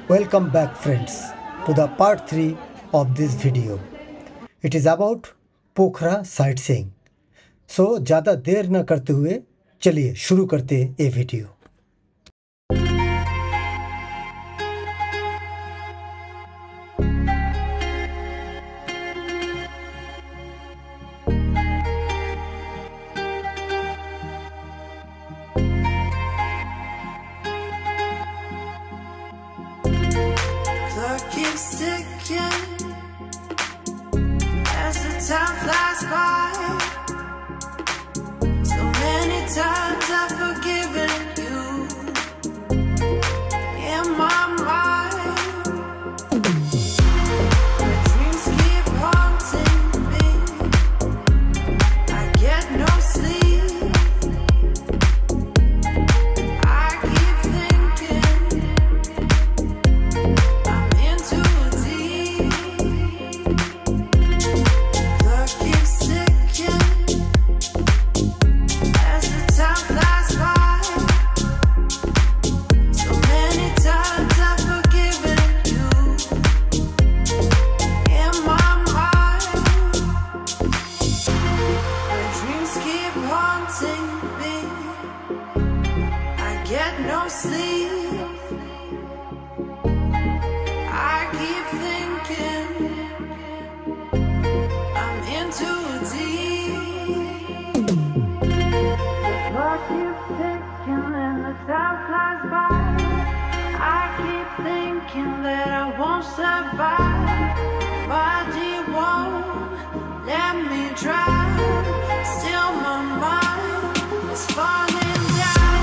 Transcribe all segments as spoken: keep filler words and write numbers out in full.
Welcome back friends to the part three of this video. It is about Pokhara sightseeing. So ज़्यादा देर न करते हुए चलिए शुरू करते हैं ये video. Time flies by. So many times I've forgiven you in my mind. My dreams keep haunting me. I get no sleep. I keep thinking I'm in too deep. That I won't survive, but you won't let me try. Still my mind is falling down.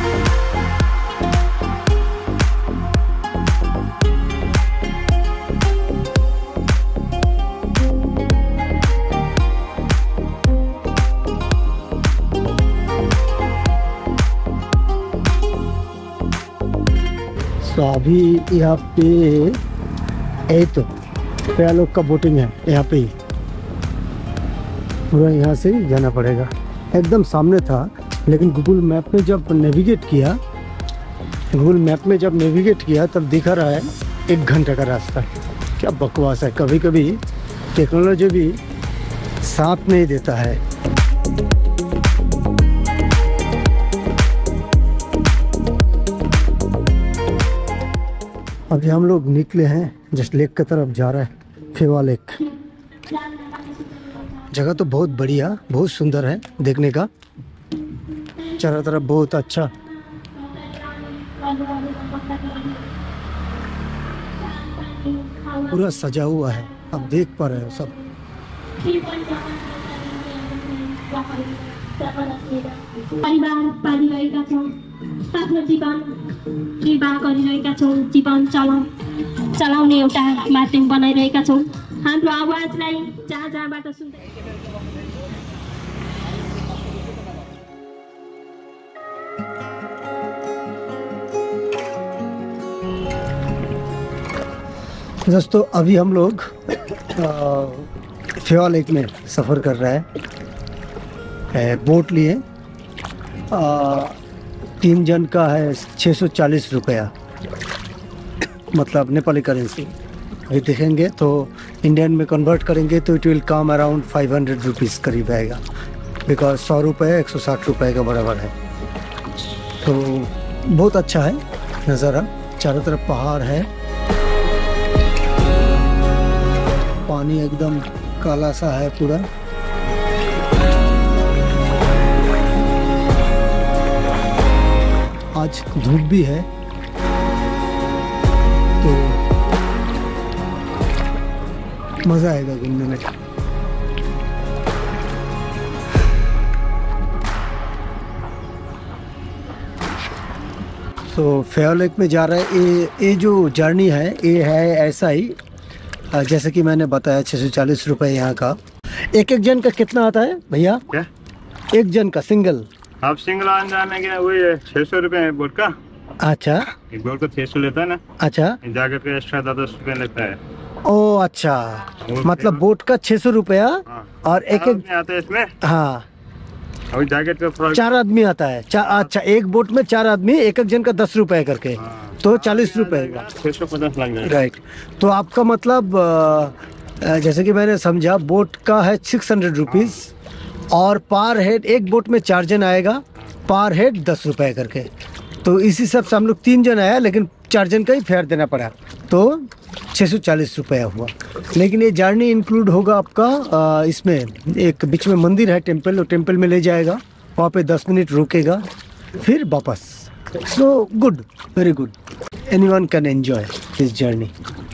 तो अभी यहाँ पे है तो क्या लोग का boating है यहाँ पे ही. पूरा यहाँ से ही जाना पड़ेगा. एकदम सामने था लेकिन गूगल मैप में जब नेविगेट किया गूगल मैप में जब नेविगेट किया तब दिखा रहा है एक घंटे का रास्ता. क्या बकवास है. कभी कभी टेक्नोलॉजी भी साथ नहीं देता है. अभी हम लोग निकले हैं जस्ट लेक की तरफ जा रहा है. फेवा लेक जगह तो बहुत बढ़िया बहुत सुंदर है देखने का. चारों तरफ बहुत अच्छा. पूरा सजा हुआ है. आप देख पा रहे हो सब. परिवार पालिरहेका छौँ. आफ्नो जीवन निर्वाह गरिरहेका छौँ. जीवन चलाउ चलाउने एउटा माध्यम बनाइरहेका छौँ. हाम्रो आवाजलाई जहाँ जहाँबाट सुन्दै दोस्तों अभी हम लोग फेवा लेक में सफ़र कर रहे हैं. बोट लिए तीन जन का है छः सौ चालीस रुपया मतलब नेपाली करेंसी. अभी देखेंगे तो इंडियन में कन्वर्ट करेंगे तो it will come around five hundred rupees करीब आएगा. बिकॉज सौ रुपये एक सौ साठ रुपये का बराबर है. तो बहुत अच्छा है नज़ारा. चारों तरफ पहाड़ है. पानी एकदम काला सा है पूरा. आज धूप भी है तो मज़ा आएगा घूमने में. तो फेवा लेक में जा रहा है. ये ये जो जर्नी है ये है ऐसा ही जैसे कि मैंने बताया छः सौ चालीस रुपये यहाँ का. एक एक जन का कितना आता है भैया? क्या एक जन का सिंगल? आप सिंगल आने जाने के वही है छः सौ रुपये है बोट का. अच्छा. एक बोट का छः सौ लेता है ना. अच्छा. जाकर के एक्स्ट्रा दस दस रुपये लेता है. ओ अच्छा. मतलब बोट का छः सौ रुपया. हाँ. और एक एक आता है इसमें. हाँ अभी जैकेट का प्राइस चार आदमी आता है। चा, अच्छा, एक बोट में चार आदमी, एक एक जन का दस रुपए करके, हाँ। तो चालीस रुपए का। छः सौ पचास लग जाएगा। राइट। तो आपका मतलब अ, जैसे कि मैंने समझा, बोट का है सिक्स हंड्रेड रुपीज़ और पर हेड, एक बोट में चार जन आएगा, पर हेड दस रुपए करके। तो इस हिसाब से हम लोग तीन जन आया, लेकिन चार जन का ही फेयर देना पड़ा, तो छः सौ चालीस रुपया हुआ। लेकिन ये जर्नी इंक्लूड होगा आपका आ, इसमें एक बीच में मंदिर है, टेम्पल, और टेम्पल में ले जाएगा, वहाँ पे दस मिनट रुकेगा, फिर वापस। So good, very good, anyone can enjoy this journey.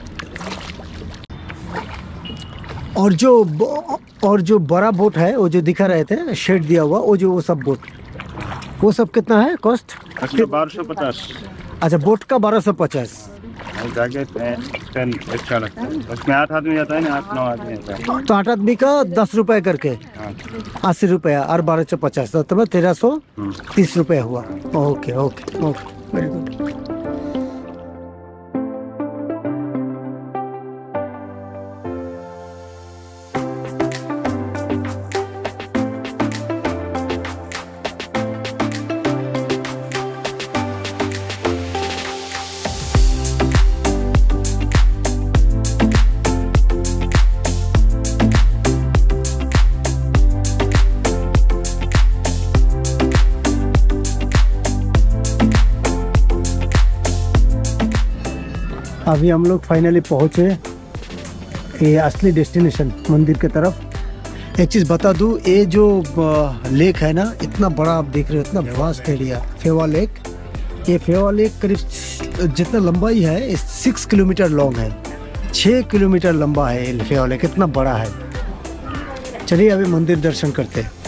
और जो ब- और जो बड़ा बोट है, वो जो दिखा रहे थे शेड दिया हुआ, वो जो वो सब बोट, वो सब कितना है कॉस्ट? अच्छा, बारह सौ पचास। अच्छा, बोट का बारह सौ पचास। जैकेट टेन एक्स्ट्रा लगता है, उसमें आठ आदमी आता है ना, आठ नौ आदमी आता है। तो आठ आदमी का दस रुपए करके हाँ। अस्सी रुपया और बारह सौ पचास, तो तेरह सौ हम्म। तीस रुपया हुआ। Okay okay okay, very good. अभी हम लोग फाइनली पहुँचे ये असली डेस्टिनेशन, मंदिर के तरफ। एक चीज़ बता दूँ, ये जो अ, लेक है ना, इतना बड़ा आप देख रहे हो, इतना वास्ट एरिया, फेवा लेक। ये फेवा लेक करीब जितना लंबाई है, ये सिक्स किलोमीटर लॉन्ग है, छः किलोमीटर लंबा है ये फेवा लेक, इतना बड़ा है। चलिए अभी मंदिर दर्शन करते हैं।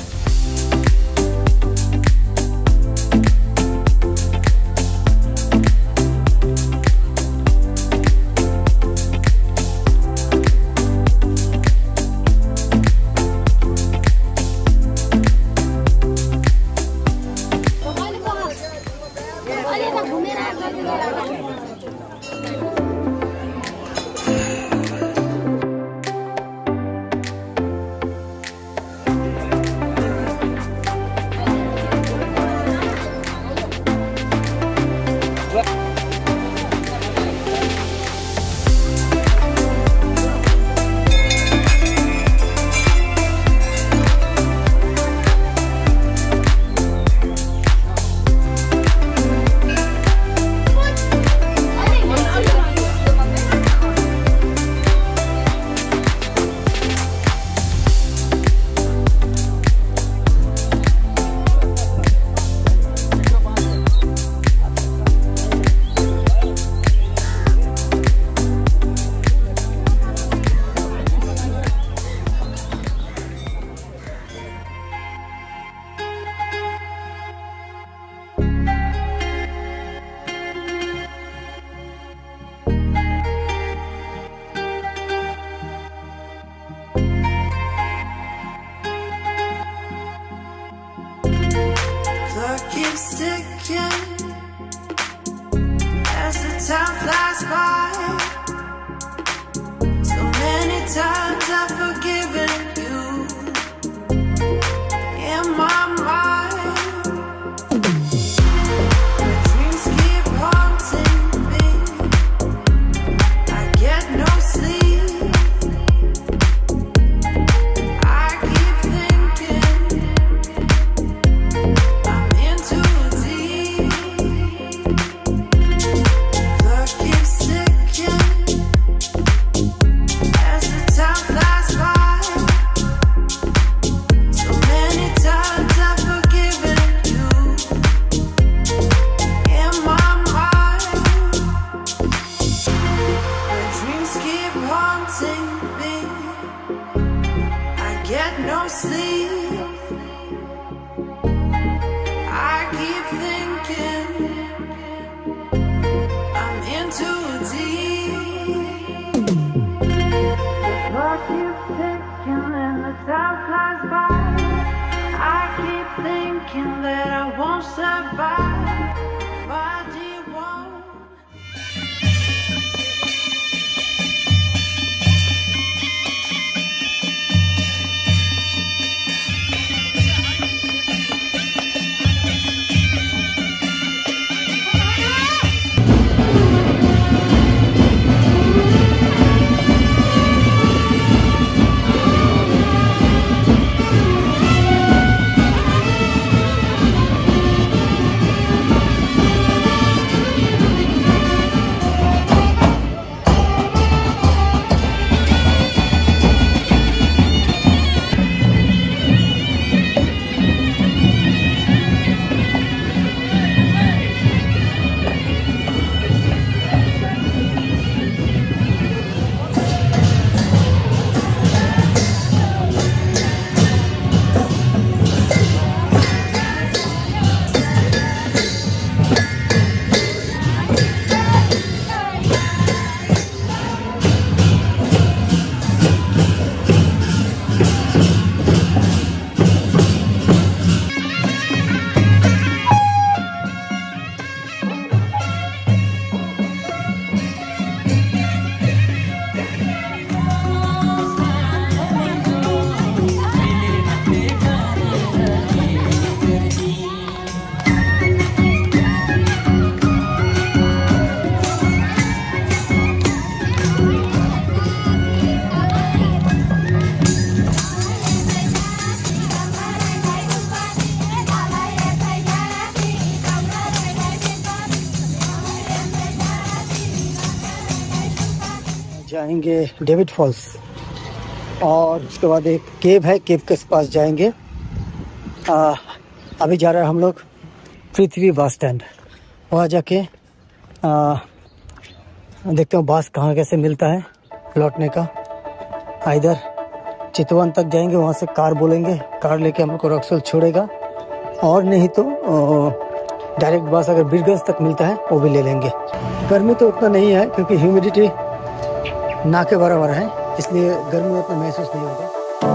जाएंगे डेविड फॉल्स और उसके बाद एक केव है, केव के पास जाएंगे। आ, अभी जा रहे हैं हम लोग पृथ्वी बस स्टैंड। वहाँ जाके आ, देखते हैं बस कहाँ कैसे मिलता है लौटने का। इधर चितवन तक जाएंगे, वहाँ से कार बोलेंगे, कार लेके हम लोग को रक्सौल छोड़ेगा, और नहीं तो डायरेक्ट बस अगर बीरगंज तक मिलता है वो भी ले लेंगे। गर्मी तो उतना नहीं है क्योंकि ह्यूमिडिटी ना के बराबर है, इसलिए गर्मी उतना महसूस नहीं होगा।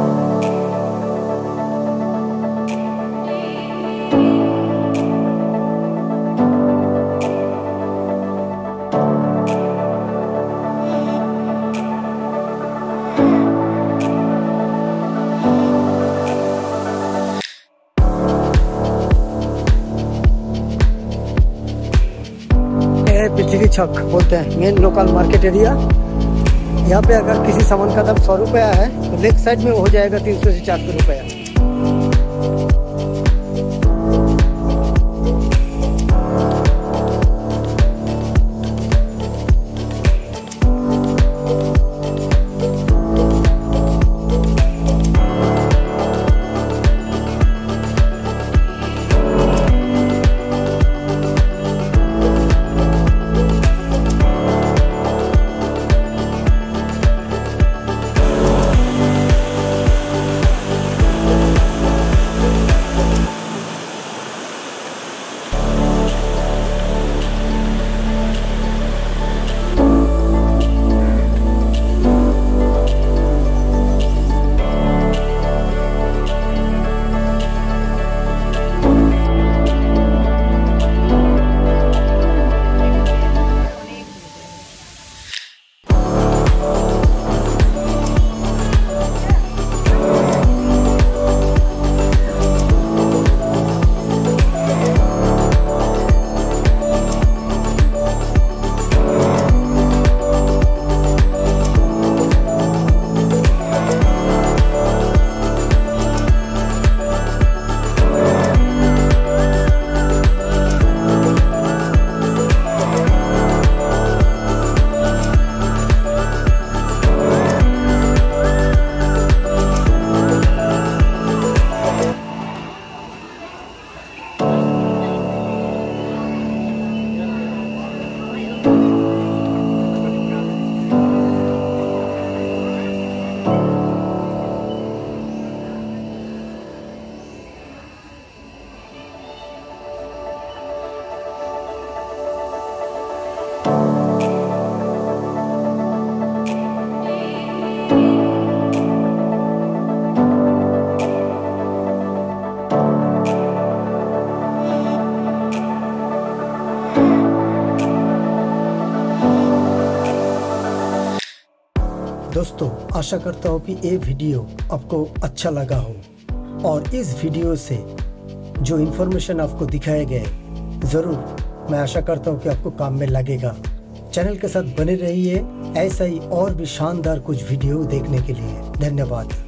पृथ्वी छक बोलते हैं, मेन लोकल मार्केट एरिया। यहाँ पे अगर किसी सामान का दाम सौ रुपया है तो लेफ्ट साइड में हो जाएगा तीन सौ से चार सौ रुपया। दोस्तों आशा करता हूँ कि ये वीडियो आपको अच्छा लगा हो और इस वीडियो से जो इन्फॉर्मेशन आपको दिखाए गए ज़रूर मैं आशा करता हूँ कि आपको काम में लगेगा। चैनल के साथ बने रहिए ऐसा ही और भी शानदार कुछ वीडियो देखने के लिए। धन्यवाद।